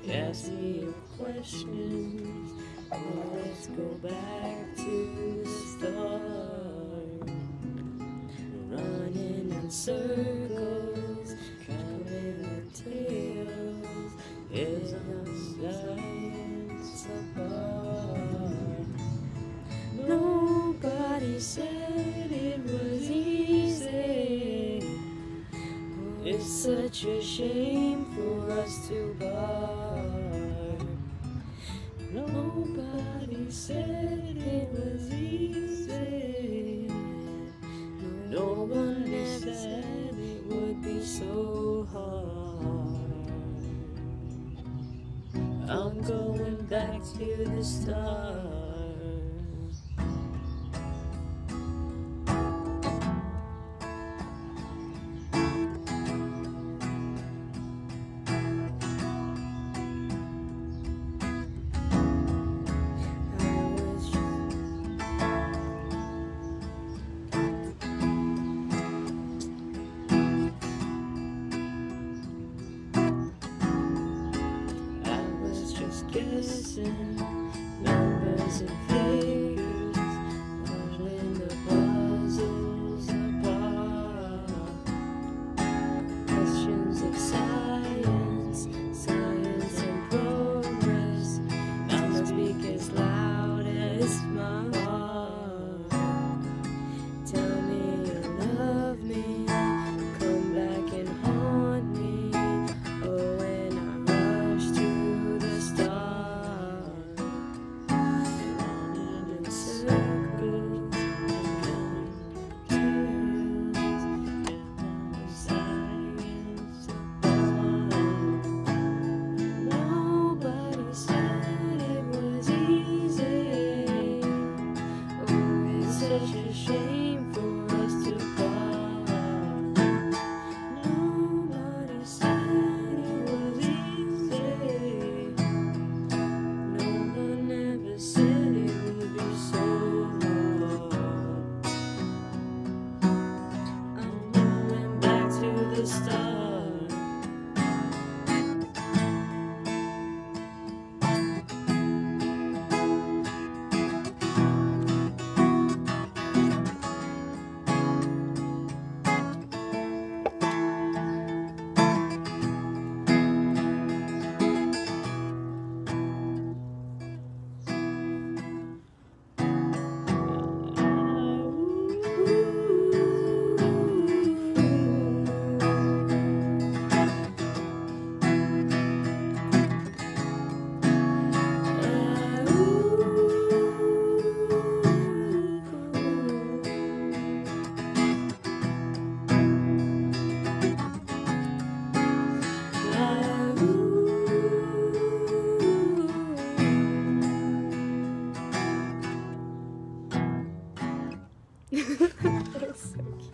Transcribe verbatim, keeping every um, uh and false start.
Ask me your questions. Well, let's go back to the start. Running in circles, counting the tails, is our science apart. Nobody said it was easy. It's such a shame for us to part. Nobody said it was easy. No one ever said it would be so hard. I'm going back to the start. Guessing numbers and figures, pulling the puzzles apart. Questions of science, science and progress. Now speak as loud as my heart. Tell me you love me, come back and haunt me. Oh, when I rush to the start. Such a shame for us to part. Nobody said it was easy. No one ever said it would be so hard. I'm going back to the start. That was so cute.